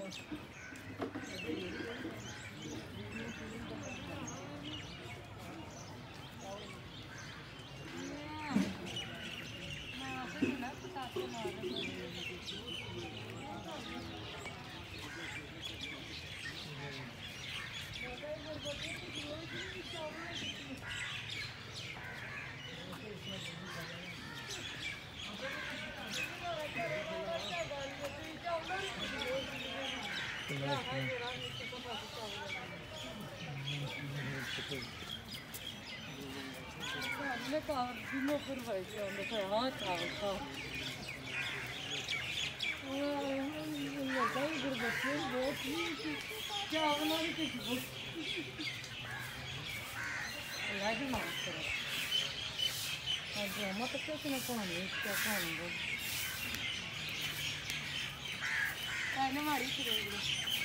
Ne kadar bir motor var şu anda. Hayat kalk. Kayı gurbetçi, बहुत ही क्या बना रही थी वो? लाइट मार कर। आज हम तो कैसे न कौन है क्या कौन है? काय न मारी थी